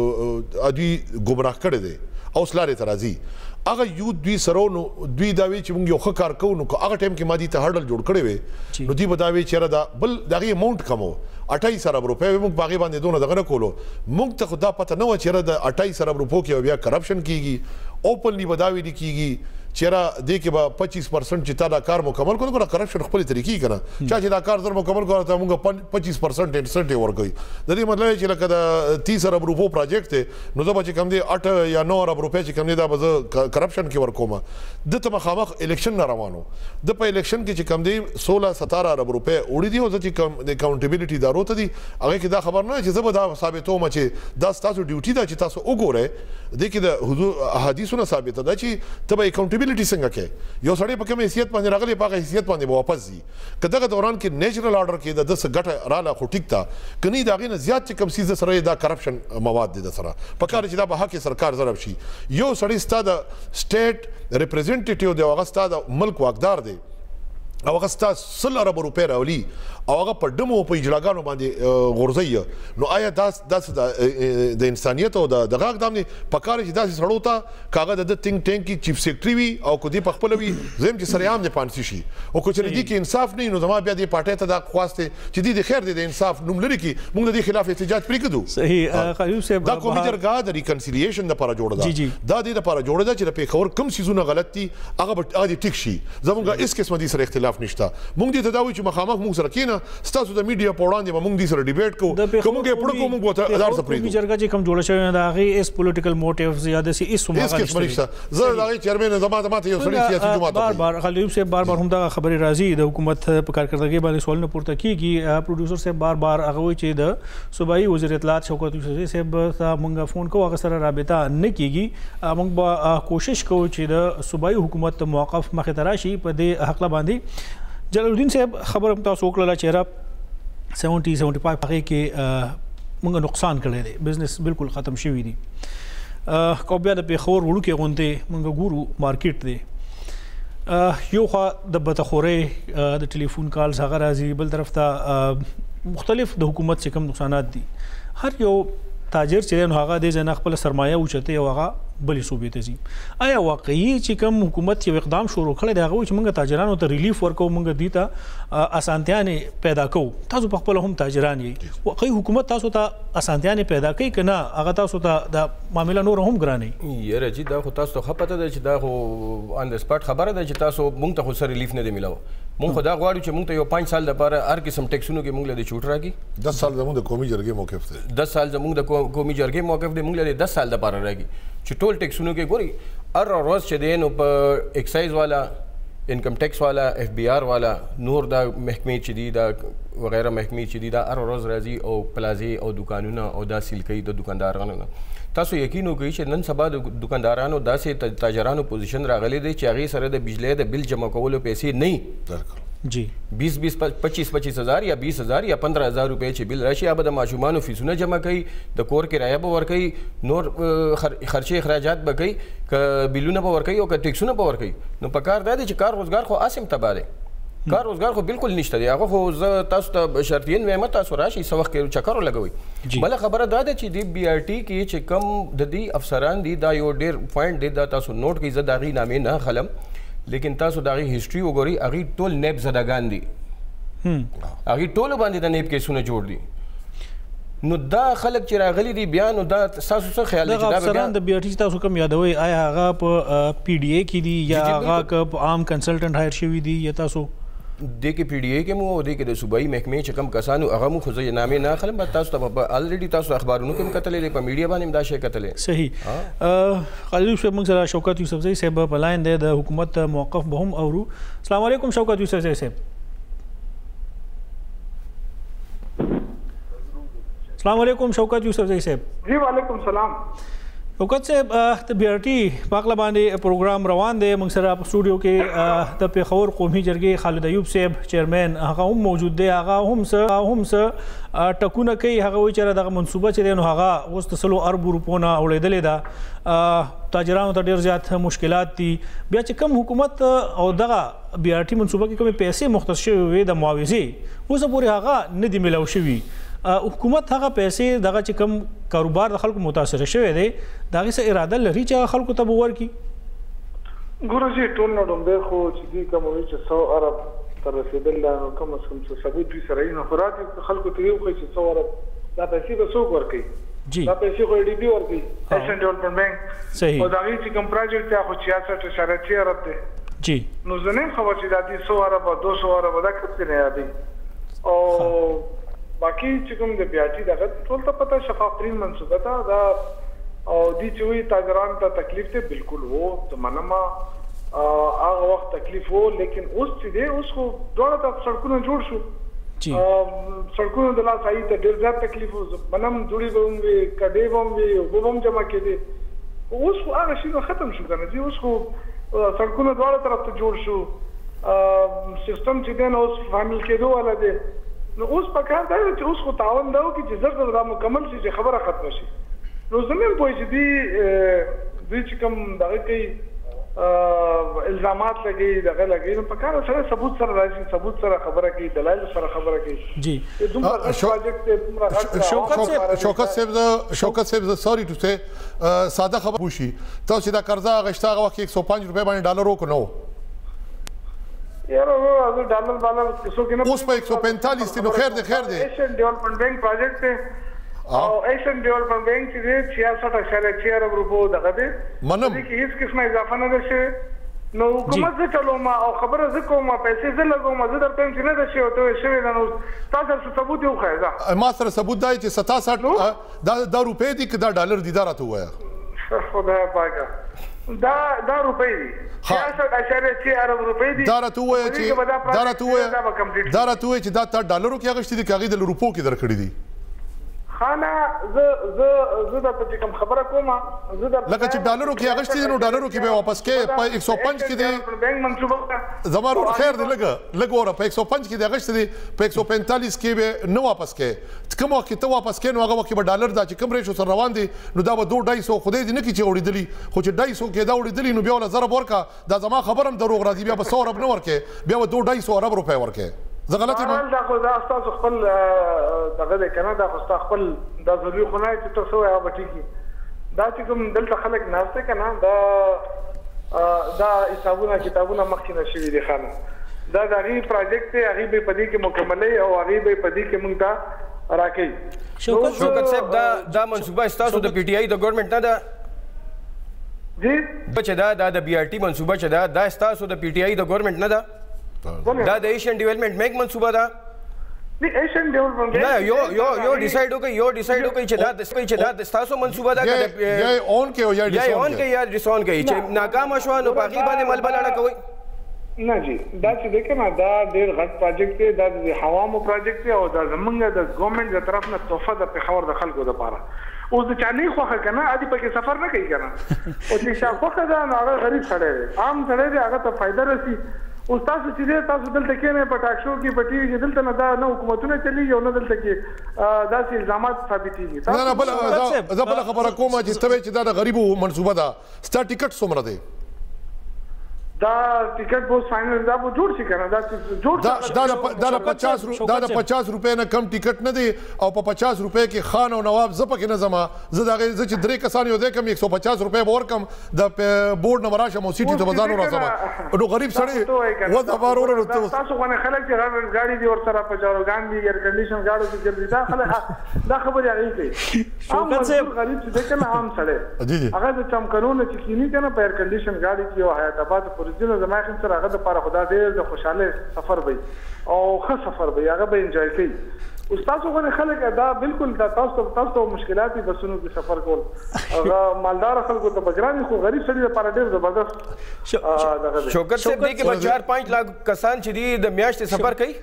ادي ګمراه کړی دی او سلاره ترازی هغه یو دوی سره نو دوی دا وی چې موږ یو ښه کار کوو نو هغه ټایم کې مادي ته هډل جوړ کړی وي نو دوی به دا وی چې دا بل دغه اماونټ کمو 28 ارب روپے موږ باغی باندې دونه دغه کولو موږ ته خدا پته نه و چې د 28 ارب روپو کې بیا کرپشن کیږي اوپنلی بداوی دي کیږي چیرې د کې به 25% چې تا دا کار مکمل کړو کرپشن خپل طریقې کنه چې دا کار زر مکمل کړو ته موږ 25% انسنټیو ورکوي د دې مطلب چې لکه د 30 ارب روپو پروجیکټ ته نو دا چې کم دي 8 یا 9 ارب روپے چې کم دي دا به کرپشن کې ورکوم د ته مخامخ الیکشن نه روانو د په الیکشن کې چې کم دي 16-17 ارب روپے وړي دي او چې کم د اکاونټیبিলিټي دارو ته دي هغه کې دا خبر نه چې زه به دا ثابتوم چې دا تاسو ډیوټي دا چې تاسو وګورئ د کې د حضور احادیثونه ثابت ده چې ته به اکاونټیبিলিټي څنګه کې یو سړی په کوم حیثیت باندې راغلی په حیثیت باندې واپس ځي کداغه دوران کې نیچرل آرډر کې د 10 غټه رااله خو ټیک تا کني داغه نه زیات چې کم سیزه سره دا کرپشن مواد دي د سره په کار چې دا به حق سرکار ضرب شي یو سړی ستاد سټیټ ریپرزینټیټیو دی هغه ستاد ملک واقدار دی او هغه ستاد 100 ارب روپے راولي او هغه په دمو په اجلاګانو باندې غورځي نو آیا د انسانيت او د دغه اقدام نه پکاره چې داسې سړو ته کاغذ د تینګ ټینګ کی چیف سیکریټری وي او کو دی په خپل وي زم چې سریام نه پانسي شي او کو چې دې کې انصاف نه نو زما بیا دې پټه ته دا خواسته چې دې خیر دې انصاف نوم لري کی موږ د دې خلاف احتجاج پریږدو صحیح خلیل صاحب دا قومي جرګه د ریکنسیلیشن لپاره جوړه ده دا دې لپاره جوړه ده چې په خبر کم سيزونه غلط دي هغه ټیک شي زموږه اس قسم دي سره اختلاف خلاف نشته مونږ دې ته دا وایو چې مخامخ مونږ سره کېنه ستاسو د میډیا په وړاندې به مونږ دې سره ډیبیټ کوو که مونږ یې پړه کوو مونږ به هزار څه پرېږدو جرګه چې کوم جوړه شوې ده هغې هېڅ پولیټیکل موټیوز یا داسې هېڅ هېڅ قسمه نشته زه د هغې چیرمین زما ته یو سړي سیاسي جماعت بار خلیل ایوب صاحب بار همدغه خبرې راځي د حکومت په کارکردګۍ باندې سوالونه پورته کېږي پروډوسر صاحب بار هغه وایي چې د صوبایي وزیر اطلاعات شوکت یوسفزي صاحب ته مونږ فون کوو هغه سره رابطه نه کېږي مونږ به کوشش کوو چې د صوبایي حکومت موقف مخې ته راشي په دې حقله باندې جلال الدین صاحب خبره هم تاسو وکړله چې 70-75 هغې کې مونږ نقصان کړی دی بزنس بالکل ختم شوي دي که بیا د پېښور وړوکې غوندې مونږ ګورو مارکیټ دی یو خوا د بتخورۍ د ټلیفون کالز هغه راځي بل طرف ته مختلف د حکومت چې کوم نقصانات دي هر یو تاجر چې دی نو هغه دې ځای نه خپله سرمایه اوچتوي او هغه بلې صوبې ته ځي آیا واقعي چې کوم حکومت یو اقدام شروع کړی دی هغه وایي چې موږ تاجرانو ته ریلیف ورکوو موږ دوی ته اسانتیانې پیدا کوو تاسو په خپله هم تاجران یې واقعي حکومت تاسو ته اسانتیانې پیدا کوي که نه هغه تاسو ته د معامله نور هم ګرانوي یاره جي دا خو تاسو ته ښه پته ده چې دا خو آن د سپاټ خبره ده چې تاسو موږ ته خو څه ریلیف نه دی میلاوه مونږ خو دا غواړو چې مونږ ته یو 5 سال دپاره هر قسم ټیکسونو کې مونږ له دې چوټ راکړي 10 سال زموږ د قومي جرګې موقف دی 10 سال زموږ د قومي جرګې موقف دی مونږ له 10 سال دپاره راکړي چې ټول ټیکسونو کې ګوري هر ورځ چې دی نو په ایکسایز والا انکم ټیکس والا اف بی آر والا نور دا محکمې چې دي دا وغیره محکمې چې دي دا هر ورځ راځي او پلازې او دوکانونه او دا سیل کوي د دوکاندارانو نه تاسو یقین وکړئ چې نن سبا د دوکاندارانو داسې تاجرانو پوزیشن راغلی دی چې هغې سره د بجلی د بل جمع کولو پیسې نه جی 20-25 हज़ार या 20 हज़ार या 15 हज़ार रुपए چې بل راشي یا به د ماشومانو فیسونه جمع کوي د کور کرایه به ورکوي نور خرچې اخراجات به کوي که بیلونه به ورکوي او که ټیکسونه به ورکوي نو په کار دا دی چې کار روزګار خو اسیم تباه دی کار روزګار خو بالکل نشته دی هغه خو زه تاسو ته شرطین وایم تاسو راشئ څه وخت کې چکر ولګوئ بله خبره دا ده چې د بي آر ټي کې چې کم د دې افسران دي دا یو ډېر پوینټ دی دا تاسو نوټ کړئ زه د هغې نامې نه خلم لیکن تاسو د هغې هسټري وګورئ هغې ټول نیب زدګان دي هغې ټولو باندې د نیب کیسونه جوړ دي نو دا خلک چې راغلي دي بیا نو دا ستاسو څه خیال دی چې دا افسران د بي آر ټي چې تاسو کوم یادوئ آیا هغه په پی ډي اے کې دي یا هغه که په عام کنسلټنټ هایر شوي دي یا تاسو دې کې پی ډي اے کې مو او دې کې د صوبایي محکمې چې کوم کسانو هغه مو خو زه نامې نه اخلم تاسو ته الریډي تاسو اخبارونو کې هم کتلی دی په میډیا باندې هم دا شی کتلی صحیح خلیل صاحب موږ سره شوکت یوسفزی صاحب په لاین دی د حکومت موقف به هم اورو السلام علیکم شوکت یوسفزی صاحب السلام علیکم شوکت یوسفزی صاحب جی وعلیکم السلام شوکت صاحب د بي آر ټي په هکله باندې پروګرام روان دی موږ سره په سټوډیو کې د پېښور قومي جرګې خالد ایوب صاحب چیرمین هغه هم موجود دی هغه هم څه ټکونه کوي هغه وایي چې دغه منصوبه چې دی نو هغه اوس د 100 اربو روپو نه اوړېدلې ده تاجرانو ته ډېر زیات مشکلات دي بیا چې کوم حکومت او دغه بي آر ټي منصوبه کې کومې پیسې مختص شوې وې د معاوضې اوسه پورې هغه نه دي میلاو شوي حکومت هغه پیسې دغه چې کوم کاروبار د خلکو متاثره شوی دی د هغې څه اراده لري چې هغه خلکو ته به ورکړي ګوره جي ټول نه ډومبی خو چې دوی کوم وایي چې 100 ارب ته رسېدل دا نو کم از کم څه ثبوت دوی سره وي نو خو راتې خلکو ته یې وښایي چې 100 ارب دا پیسې به څوک ورکوي دا پیسې خو ای ډي بي ورکوي ایشین ډیولپمنټ بینک او د هغې چې کوم پروجیکټ دی خو 66.6 ارب دی جی نو زه نه یم خبر چې دا دې 100 ارب او 200 ارب دا کم څه نه یادوي او باقي چې کوم د بي آر ټي دغه ټول ته پته شفاف ترین منصوبه ده دا او دې چې وایي تاجرانو ته تکلیف دی بالکل و زه منم هغه وخت تکلیف و لیکن اوس چې دی اوس خو دواړه ته سړکونه جوړ شو سړکونو د لاسه ای ته ډېر زیات تکلیف و زه منم دوړې به هم وي کډې به هم وي اوبه به هم جمع کېدې اوس خو هغه شي ختم شو که نه جي اوس خو سړکونه دواړه طرف ته جوړ شو سیستم چې دی نو اوس فامل کېدو والا دی نو اوس په کار دا چې اوس خو تعاون دا وکړي چې زر دا مکمل شي چې خبره ختمه شي نو زه نه یم پوهی چې دوی چې کوم دغه کوي الزامات لګوي دغه لګوي نو په کار سره ثبوت سره راځي ثبوت سره خبره کوي دلایل سره خبره کوي جی شوکت صاحب سوري ټو سه ساده خبر وشي تاسو دا قرضه غشتا هغه وخت 105 روپے باندې ډالر وکړو یاره هغه ډالر څو کې نه اوس په 145 دی نو خیر دی ایشین ډیولپمنٹ بینک پروجیکټ دی او ایشین ډیولپمنٹ بینک چې 66.6 ارب روپو دغه دی منم چې هیڅ قسمه اضافه نه ده شوې نو حکومت زه چلوم او خبره زه کوم پیسې زه لګوم زه درته چې نه ده شوی او ته شوی ده نو تا سره ثبوت یې وښایه ما سره ثبوت دی چې 67 دا روپۍ دي که دا ډالر دي دا راته ووایه خدای پاکه دا روپۍ دي 66.6 ارب روپۍ دي دا راته ووایه چې دا تا ډالرو کې اخیستي دي که هغې د روپو کې درکړي دي خانه زه درته چې کوم خبره کوم لکه چې ډالرو کې اخیستي دي نو ډالرو کې به واپس کې په 105 کې دي بینک منصوبه زما ورور خیر دی لږ وره په 105 کې دي اخیستي دي په 145 کې به نه واپس کې کوم وخت ته واپس کې نو هغه وخت به ډالر دا چې کوم ریشو سره روان دي نو دا به 2.5 خدای دې نه کې چې وړېدلی خو چې 2.5 کې دا وړېدلی نو بیا ولا ضرب ورکا دا زما خبرم دروغ راځي بیا به 100 ارب نه ورکې بیا به 2.5 ارب روپۍ ورکې زه غلط یم دا خو دا تاسو خپل دغه دی کنه دا خو تاسو خپل دا ضروري خو نه چې تاسو هغه بټی کی دا چې کوم دلته خلک ناشته کنه دا حسابونه کتابونه مخکې نشوي دي خانه دا د هغې پروجیکټ دی هغې به په دې کې مکملوي او هغې به په دې کې موږ ته راکوي شوکت صاحب دا منصوبه ستاسو د پی ټي آی د ګورنمنټ نه ده جی چې دا د بی آر ټي منصوبه چې دا ستاسو د پی ټي آی د ګورنمنټ نه ده دا د ایشین ډیولپمنٹ میک منصوبه ده نه ایشین ډیولپمنٹ نه یو ډیسایډ وکړي چې دا د ستاسو منصوبه ده یا اون کې یا ډیسون کې چې ناکام شو نو په هغې باندې ملبل اړه کوئ نه جی دا چې دی که نه دا ډېر غټ پروجیکټ دی دا د حوامو پروجیکټ دی او دا زمونږ د ګورنمنټ د طرف نه تحفه د پېښور د خلکو دپاره اوس د چا نه خوښه که نه ادي پکې سفر نه کوي که نه او چې چا خوښه ده نو هغه غریب سړی دی عام سړی دی هغه ته فایده رسي اوس تاسو چې دی تاسو دلته کښېنئ په ټاک شو کې په ټي وي کې دلته نه دا نه حکومتونه چلېږي او نه دلته کې داسې الزامات ثابتېږي نه زه بله خبره کوم چې ته چې دا د غریبو منصوبه ده ستا ټیکټ څومره دی دا ټیکټ به فائنل دا به جوړ شي کنه دا جوړ دا د 50 روپۍ نه کم ټیکټ نه دی او په 50 روپۍ کې خان او نواب زه پکې نه ځم زه د هغې چې درې کسان یو دی کم 150 روپۍ به ورکم د بورډ نه به راشم او سیټي ته به ځان ورسم نو غریب سړی وضع بار وروره تاسو غوښتنه خلک چې ګاډي دي ورسره په جاروګان دي ایر کنډیشن ګاډو کې ګرځي دا خلک دا خبرې هغې کوي شوکت صاحب غریب چې دی که نه عام سړی هغه د چمکنونه چې کیني که نه په ایر کنډیشن ګاډي کې او حیات آباد زینو زما خیم سره هغه د پاره خدا ډېر د خوشاله سفر وي او ښه سفر وي هغه به انجوای کوي اوس تاسو غوښتنه خلک دا بالکل دا تاسو مشکلات دي بسونو کې سفر کول هغه مالدار خلکو ته بګراني خو غریب سړي لپاره ډېر زبردست شوکت صاحب دی کې به 4-5 لاک کسان چې دي د میاشتې سفر کوي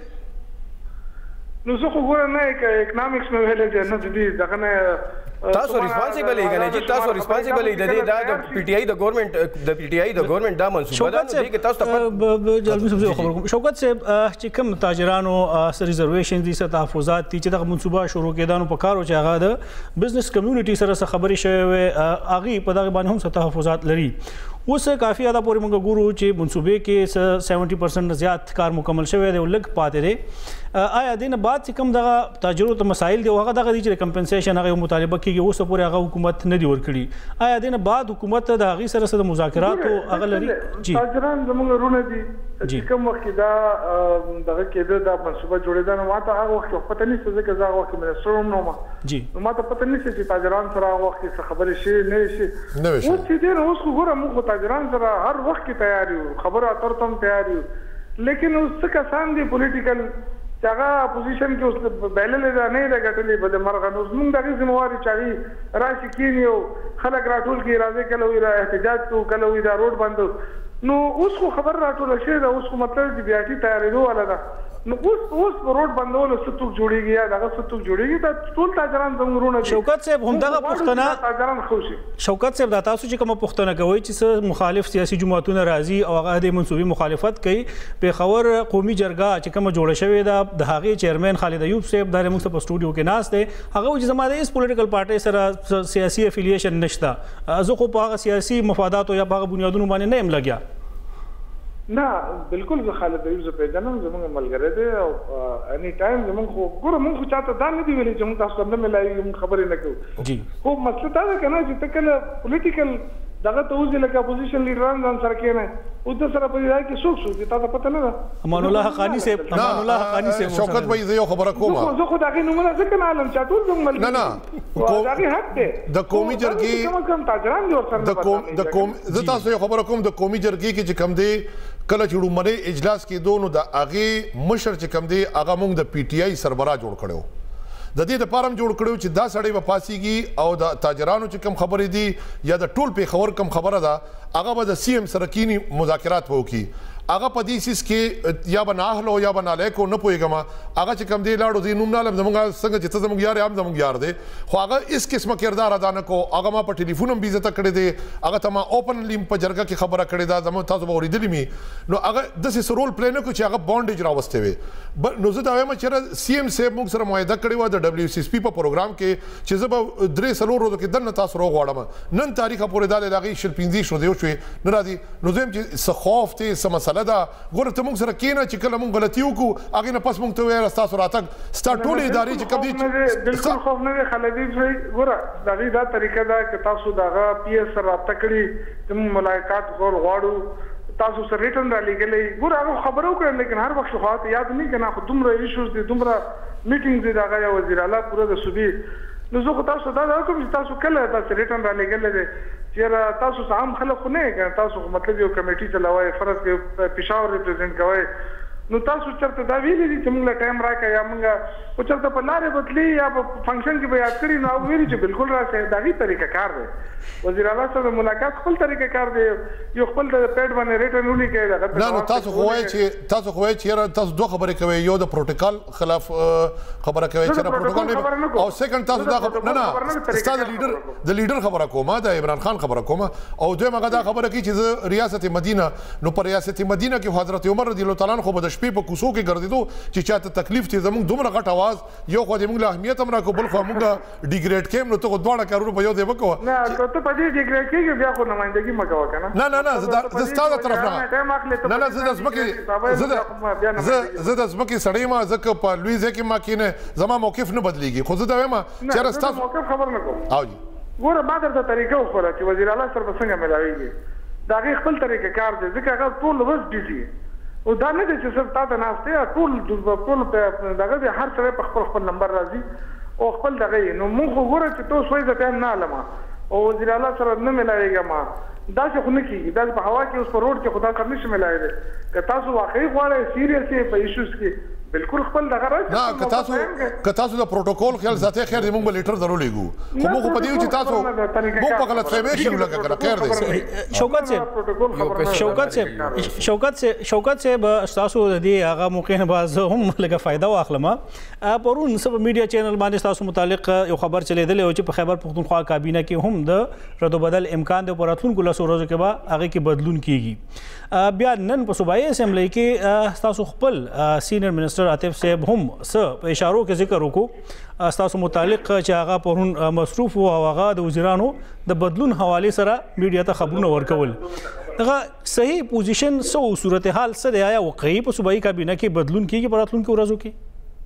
نو زه خو ګوره نه اکنامکس مې ویلی چې نه دي دغه نه تاسو ریسپانسیبل یې کنه چې تاسو ریسپانسیبل یې د دا د پی ټي آی د ګورنمنټ دا منصوبه ده نو کې تاسو ته جلبي صاحب خبر کوم شوکت صاحب چې کوم تاجرانو سره ریزرویشن دي ست تحفظات دي چې دغه منصوبه شروع کېدانو په کارو چې هغه د بزنس کمیونټي سره خبرې شوی هغه په دغه باندې هم ست تحفظات لري اوس کافي ادا پورې موږ ګورو چې منصوبې کې 70% زیات کار مکمل شوی دی او لږ پاتې دی آیا دین بعد چې کوم دغه تاجرو ته مسایل دی هغه دغه دي چې کمپنسیشن هغه مطالبه کیږي اوس پورې هغه حکومت نه دی ورکړي آیا دین بعد حکومت د هغه سره د مذاکرات او هغه لري جی تاجران زموږ رونه دي چې کوم وخت دا دغه کېده دا منصوبه جوړېده نو ماته هغه وخت پته نشته ځکه زه هغه وخت منسټر هم نه وم جی نو ماته پته نشته چې تاجران سره هغه وخت څه خبرې شي نه شي اوس چې دی اوس خو ګوره موږ تاجران سره هر وخت کې تیار یو خبره اتر ته هم تیار یو لیکن اوس څه کسان دي پولیټیکل چې هغه اپوزیشن کې اوس بایللې ده نه ده ګټلې به د مرغه نو زموږ دغې ذمهواري چې هغې راشي کښېني او خلک راټول کړي راځي کله وایي را احتجاج کوو کله وایي دا روډ بندو نو اوس خو خبر راټوله شوې ده اوس خو مطلب چې بیا ټي تیارېدو والا ده نو اوس روډ بندولو څه توک جوړېږي یا دغه څه توک جوړېږي دا ټول تاجران زموږ وروڼه دي شوکت صاحب همدغه پوښتنه تاجران ښه شي شوکت صاحب دا تاسو چې کومه پوښتنه کوئ چې مخالف سیاسي جماعتونه راځي او هغه د منصوبې مخالفت کوي پېښور قومي جرګه چې کومه جوړه شوې ده د هغې چیرمن خالد ایوب صاحب دا موږ په سټوډیو کې ناست دی هغه وایي چې زما د هېڅ پولیټیکل پارټۍ سره سیاسي افیلیشن نشته زه خو په هغه سیاسي مفاداتو یا په هغه بنیادونو باندې نه یم لګیا نه بالکل زه خالد ایوب زه پیژنم زموږ ملګری دی او اني ټایم زموږ خو ګوره موږ خو چاته دا نه دي ویلي چې موږ تاسو سره نه ملایو موږ خبرې نه کوو جی خو مسله دا ده که نه چې ته کله پولیټیکل دغه ته اوس لکه اپوزیشن لیډران ځان سره کېنه او د سره په ځای کې څوک څوک تا ته پته نه ده امان الله حقانی صاحب شوکت بھائی زه یو خبره کوم زه خو دغه نومونه ځکه نه علم چا ټول زموږ ملګري نه دغه حق دی د قومي جرګې کوم تاجران جوړ سره د قوم زه تاسو یو خبره کوم د قومي جرګې کې چې کم دی کله چې ډومره اجلاس کې دوه نو د هغه مشر چې کم دی هغه موږ د پی ټی آی سربراہ جوړ کړو د دې د پارم جوړ کړو چې دا سړی په پاسيږي او د تاجرانو چې کم خبرې دي یا د ټول په خبر کم خبره ده هغه به د سی ام سره کینی مذاکرات وکړي هغه په دې سیس کې یا بناهلو یا بناله کو نه پويګم هغه چې کم دی لاړو دي نوم نالم زمونږ څنګه چې زمونږ یار هم زمونږ یار دی خو هغه اس قسمه کردار ادا نه کو هغه ما په ټلیفون هم بیزته کړی دی هغه ته ما اوپنلی په جرګه کې خبره کړې ده زموږ تاسو به اوریدلی می نو هغه د سې رول پلی نه کو چې هغه بانډیج راوسته وي نو زه دا وایم چې سی ام صاحب موږ سره معاهده کړی و د دبليو سی اس پی په پروګرام کې چې زه به درې سلور ورځې کې دنه تاسو روغ واړم نن تاریخ پورې دا لږی شل 15 شو دی شو نه راځي نو زم چې سخوف ته سم مسله ده ګوره ته موږ سره کېنه چې کله موږ غلطي وکړو هغه نه پس موږ ته وایي تاسو راتګ ستا ټول ادارې چې کبي بالکل خوف نه خلدي ګوره دغه دا طریقه ده چې تاسو دغه پی اس سره رابطه کړی تم ملاقات غواړو تاسو سره ریټن را لګلې ګوره هغه خبرو کړل لیکن هر وخت خو ته یاد نه کنه خو دومره ایشوز دي دومره میټینګ دي دغه وزیر اعلی پوره د صوبې نو زه تاسو دا کوم چې تاسو کله تاسو ریټن را لګلې چې تاسو عام خلک نه کنه تاسو مطلب یو کمیټي چلوي فرض کې پېښور ریپرزینټ کوي نو تاسو چرته دا ویلي دي چې موږ له ټایم راکا یا موږ او چرته په لارې بدلی یا په فنکشن کې به یاد کړی نو ویلي چې بالکل راځي دا غي طریقه کار دی وزیر اعلی سره ملاقات خپل طریقه کار دی یو خپل د پیډ باندې ریټن ولي کوي دا نه نو تاسو خو چې تاسو دوه خبرې کوي یو د پروتوکول خلاف خبره کوي چې پروتوکول او سیکنډ تاسو دا خبره نه ستاسو لیډر خبره کومه د عمران خان خبره کومه او دوی مګه دا خبره کوي چې ریاست مدینه نو پر ریاست مدینه کې حضرت عمر رضی الله تعالی عنہ خو شپې په کوڅو کې ګرځېدو چې چاته تکلیف ته زموږ دومره غټ आवाज یو خو دې موږ له اهمیت هم راکو بل خو موږ ډیګریډ کېم نو ته دواړه کارونه په یو ځای وکړو نه ته په دې ډیګریډ کې بیا خو نمائندګي مګو کنه نه زه ستاسو طرف نه زه د زمکه سړی ما زکه په لوی ځکه ما کینه زما موقف نه بدلیږي خو زه دا وایم چې ستاسو موقف خبر نه کوم او جی ګوره ما درته طریقه خو چې وزیر اعلی سره څنګه ملاويږي دا غي خپل طریقه کار دی ځکه هغه ټول ورځ بيزي او دا نه چې صرف تاسو ناشته ټول دغه هر سره په خپل نمبر راځي او خپل دغه نو موږ وګورئ چې تاسو وایي ځکه نه علما او وزیر اعلی سره نه ملایږي ما دا څه خو نه کیږي دا په هوا کې اوس په روډ کې خدا کار نشي ملایږي که تاسو واقعي غواړئ سیریس په ایشوز کې بالکل خپل دغه راځي نه که تاسو د پروتوکول خیال ساتي خیر دې موږ به لیټر ضرور لګو خو موږ په دې چې تاسو موږ په غلط فهمي شي لګا کړه خیر دې شوکت سے تاسو د دې هغه موقع نه باز هم لګه فائدہ واخلم پرون سب میډیا چینل باندې تاسو متعلق یو خبر چلیدل او چې په خیبر پختونخوا کابینه کې هم د رد بدل امکان د پراتونکو لاسو ورځو کې به هغه کې بدلون کیږي بیا نن په صوبایي اسمبلی کې تاسو خپل سینیئر منسٹر عاطف صاحب هم په اشارو کې ذکر وکړو تاسو متعلق چې هغه پرون مصروف او هغه د وزیرانو د بدلون حواله سره میډیا ته خبرونه ورکول دغه صحیح پوزیشن سو صورتحال څه دی آیا واقعي په صوبایي کابینه کې بدلون کیږي په راتلونکو ورځو کې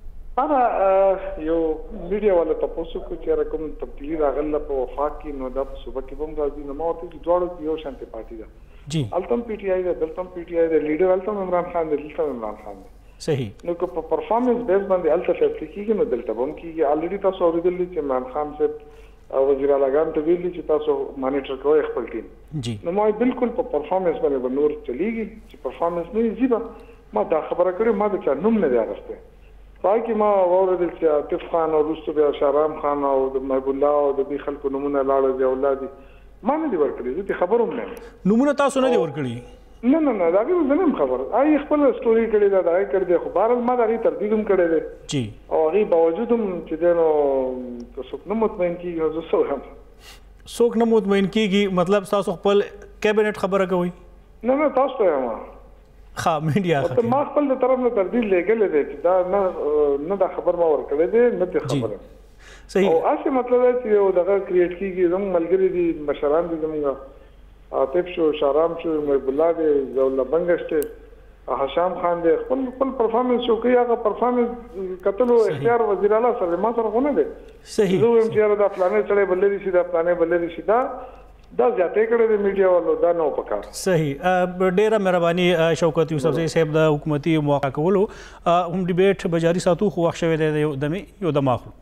یو میډیا والا تاسو کو چې رقم تبدیلی راغله په وفاق کې نو د صوبه کې هم راځي نو مورته چې دوړو یو شانتي پارټي ده جی التم پی ټی آی ده دلتم پی ټی آی ده لیډر التم عمران خان ده دلتم عمران خان ده صحیح نو که په پرفارمنس بیس باندې الته فیصله کیږي نو دلته هم کیږي الریډي تاسو اوریدل چې عمران خان صاحب وزیر اعلی ګان ته ویلي چې تاسو مانیټر کوئ خپل ټیم جی نو ما بالکل په پرفارمنس باندې نور چلیږي چې پرفارمنس نه زیبا ما دا خبره کړې ما د چا نوم نه دی راغسته پاکي ما اوریدل چې عاطف خان او رستو بیا شارام خان او د محبوب الله او د دې خلکو نمونه لاړ دی اولادي ما نه دی ورکړي زه خبروم نه نمونه تاسو نه دی ورکړي نه دا غو زنم خبر آی خپل سټوري کړي دا دای کړي خو بهرال ما دا غي ترتیبم کړي دي جی او غي باوجود هم چې دنو تاسو نه مطمئن کیږي زه سو هم څوک نه مطمئن کیږي مطلب تاسو خپل کابینټ خبره کوي نه تاسو ته ما ها میډیا ته ما خپل د طرف نه تردید لګل دي چې دا نه دا خبر ما ور کړی دی نه ته خبره صحیح او اصل مطلب چې یو دغه کریټ کیږي زموږ ملګری دي مشران دي زموږ عاطف شو شارام شو محبوب الله دي زول بنگشته هشام خان دي خپل پرفارمنس شو کوي هغه پرفارمنس کتلو اختیار وزیر اعلی سره ما سره غونه دي صحیح زه هم چې دا پلانې چلے بلې دي دا پلانې بلې دي دا دا زیاتې کړې د میډیا والو دا نو پکار. صحیح ډیره مهرباني شوکت یوسفزی صاحب د حکومتي موافقه کولو هم ډیبیټ به جاري ساتو خو وخت شوی دی یو دم اخلو.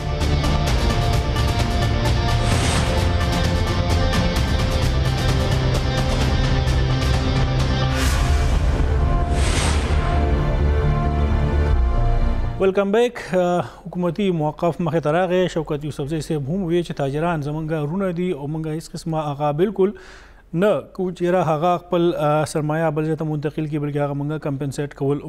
ویلکم بیک. حکومتي موقف مخې ته راغی. شوکت یوسفزی صاحب هم وی چې تاجران زمونږ رونه دي او موږ هیڅ قسمه هغه بالکل نه کوو چې هغه خپل سرمایه بل ځای ته منتقل کړي بلکې هغه موږ کمپنسیټ کول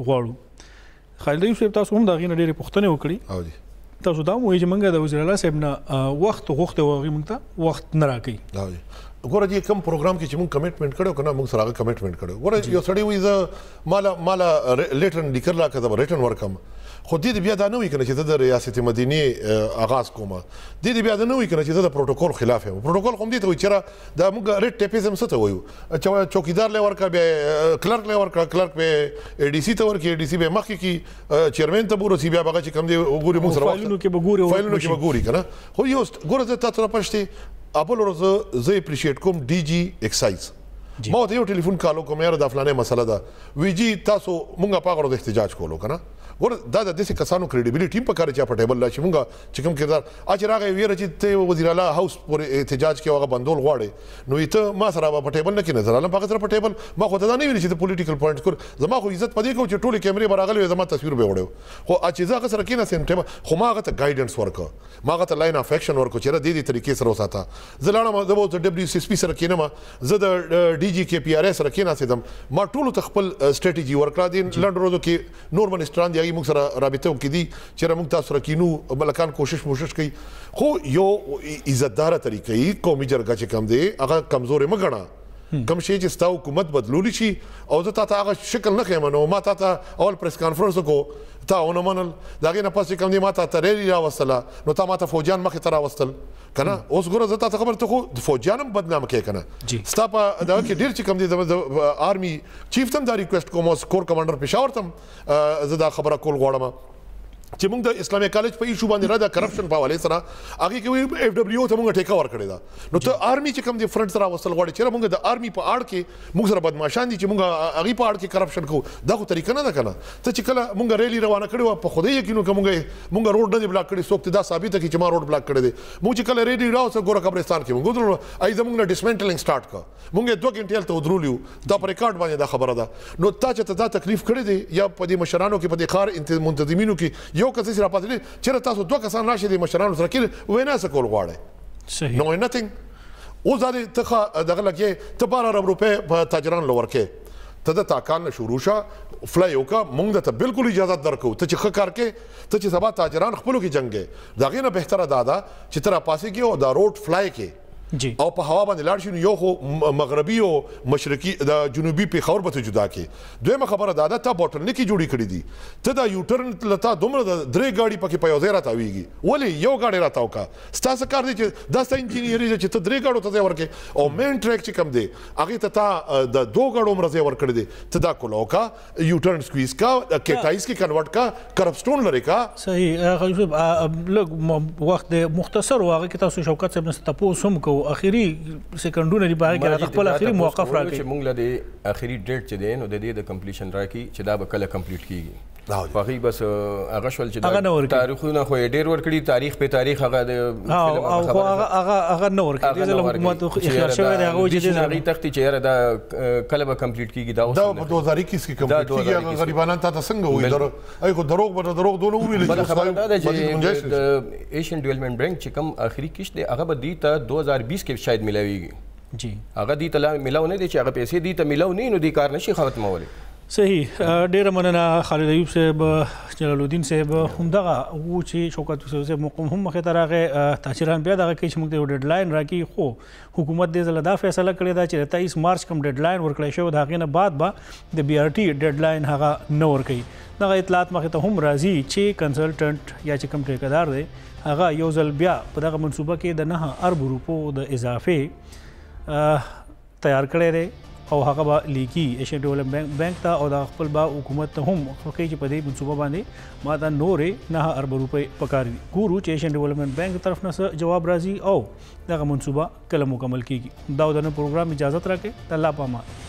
غواړو. خالد ایوب صاحب تاسو هم د هغې نه ډېرې پوښتنې وکړي. تاسو دا هم وایي چې موږ د وزیر اعلی صاحب نه وخت غوښتی و هغوی موږ ته وخت نه راکوي. ګوره چې کوم پروګرام کې چې موږ کمیټمنټ کړو که نه موږ سره هغه کمیټمنټ کړو. ګوره یو سړی وایي زه ماله لیټرن لیکر لا که زه به ریټن ورکم خو دې بیا دا نه وي که نه چې زه د ریاست مدینې آغاز کوم. دې بیا دا نه وي که نه چې زه د پروټوکول خلاف یم. پروټوکول خو هم دې ته وایي چېرې دا موږ ریټ ټیپیزم څه ته وایو چوکیدار لی ورکړه بیا کلرک لی ورکړه کلرک بیا اي ډي سي ته ورکړي اي ډي سي بیا مخکې کړي چیرمین ته بورسي بیا هغه چې کوم دی وګوري موږ سره فایلونو کې به ګوري که نه. خو یو ګوره زه تا ته راپشتې اول ورځ زه اپریشیټ کوم ډي جي ایکسایز ما ورته یو ټلیفون کال وکړم یاره دا فلانې مسله ده وی جي تاسو مونږ په هغه ورځ احتجاج کولو که نه. ګوره دا د داسې کسانو کریډیبلټي هم پکار چې په ټیبل لا چې مونږ چې کوم کردار چې راغی ویره چې ته وزیر اعلی هاوس پورې احتجاج کې هغه بندول غواړي نو ته ما سره په ټیبل نه کې نظر علم په سره په ټیبل ما خو ته دا نه ویل چې ته پولیټیکل پوینټ کور زما خو عزت پدې کو چې ټولې کیمرې براغلي زما تصویر به وړو خو چې زه هغه سره کې نه سم ټیبل خو ما هغه ته ګایډنس ورکړ ما هغه ته لاین اف اکشن ورکړ چې دې طریقې سره وساته. زه لاړم د دبليو سي اس پي سره کېنم زه د ډي جي کې پی ار اس سره کېناسېدم ما ټولو ته خپل سټریټیجي ورکړه. د لنډ ورځو کې نور منسټران دي هغې موږ سره رابطه کې دي چې موږ تاسو سره کینو بلکان کوشش کوي خو یو عزتدار طریقې قومي جرګه چې کم دی هغه کمزورې مه ګڼه. کوم شی چې ستا حکومت بدلولی شي او زه تا ته هغه شکل نه ښیم نو ما تا ته اول پریس کانفرنس وکړو تا ونه منل د هغې نه پس چې کوم دی ما تا ته ریلي راوستله نو تا ما ته فوجیان مخې ته راوستل که نه. اوس ګوره زه تا ته خبر ته خو د فوجیان هم بدنامه کوې که نه ستا په دغه کې ډېر چې کوم دی د آرمي چیف ته هم دا ریکویسټ کوم اوس کور کمانډر پېښور ته هم زه دا خبره کول غواړم چې موږ د اسلامي کالج په ایشو باندې را د کرپشن په حوالې سره هغې کې وایي اف ډبلیو ته موږ ټیکه ورکړې ده نو ته آرمي چې کوم دی فرنټ سره راوستل غواړي چېرې موږ د آرمي په اړ کې موږ سره بدماشان دي چې موږ هغې په اړ کې کرپشن کوو دا خو طریقه نه ده که نه. ته چې کله موږ ریلي روانه کړې وه په خدای یقین وکړه موږ روډ نه دی بلاک کړی څوک ته دا ثابته کړي چې ما روډ بلاک کړی دی. موږ چې کله ریلي راوستل ګوره قبرستان کې موږ ودرولو ای زموږ نه ډسمنټلینګ سټارټ کړه موږ یې 2 غنټې هلته ودرولي وو دا په ریکارډ باندې دا خبره ده. نو تا چې ته دا تکلیف کړی دی یا په دې مشرانو کې په دې ښار منتظمینو کې یو کس چې راپاتې چېرې تاسو 2 کسان راشي د مشرانو سره کې وینا څه کول غواړئ نو نثینګ. اوس دا ته دغه لګې ته 12 روپۍ په تاجران له ورکې ته د تاکان نه شروع شه فلای وکړه موږ ته بالکل اجازه درکوو ته چې ښه کار کې ته چې سبا تاجران خپلو کې جنګې د هغې نه بهتره دا ده چې ته راپاسېږې او دا روډ فلای کې او په هوا باندې لاړ شي نو یو خو مغربي او مشرقي د جنوبي پېښور به ته جدا کې. دویمه خبره دا ده تا بوټلنیکې جوړې کړي دي ته دا یوټرن لتا دومره د 3 ګاډي پکې په یو ځای راتاویږي ولې یو ګاډی راتاو کا ستا څه کار دی چې دا ستا انجینیري چې ته 3 ګاډو ته ځای ورکې او مین ټریک چې کوم دی هغې ته تا د 2 ګاډو عمره ځای ورکړی دی ته دا کولو کا یوټرن سکویز کا کیټایز کې کنورټ کا کرپسټون لري کا. صحیح خلیل صاحب لږ وخت مختصر و هغه کې تاسو شوکت صاحب نه تپوس هم کوو اخري سکندونه دی باغ کې راته خپل اخري موقف راکړي چې موږ له دې اخري ډیټ چې دی نو د دې د کمپلیشن راکړي چې دا به کله کمپلیټ کیږي په هغې بس هغه شول چې تاریخونه خو یې ډېر ورکړي تاریخ په تاریخ هغه د هغه نه ورکړي دې ځل حکومت اختیار شوی دی هغه چې هغې تختي چې یاره دا کله به کمپلیټ کیږي دا اوس په 2021 کې کمپلیټ کیږي هغه غریبانان تا ته څنګه وایي ای خو دروغ دونه وویل بله خبره دا ده چې د ایشین ډیولپمنټ بینک چې کوم اخري کشت دی هغه به دې ته 2020 کې شاید ملاویږي جی هغه دې ته ملاو نه دی چې هغه پیسې دې ته ملاو نه نو دې کار نشي ختمولی. صحیح ډیره مننه خالد ایوب صاحب جلال الدین صاحب همدغه و چې شوکت یوسف صاحب هم مخې ته راغی تاجران بیا دغه کوي چې موږ ته یو ډیډلاین راکړي خو حکومت دې ځله دا فیصله کړې ده چې 23 مارچ کوم ډیډلاین ورکړی شوی د هغې نه بعد به د بي آر ټي ډیډلاین هغه نه ورکوي. دغه اطلاعات مخې ته هم راځي چې کنسلټنټ یا چې کوم ټیکهدار دی هغه یو ځل بیا په دغه منصوبه کې د 9 ارب روپو د اضافې تیار کړی دی او هغه به لیکي ایشین ډیولپمنٹ بانک ته او د خپل با حکومت ته هم خوکې چې په دې منصوبه باندې ما دا نورې 9 ارب روپۍ پکار دي ګورو چې ایشین ډیولپمنٹ بانک طرف نه جواب راځي او دغه منصوبه کله مکمل کیږي دا د نن پروګرام اجازه راکړي الله پامان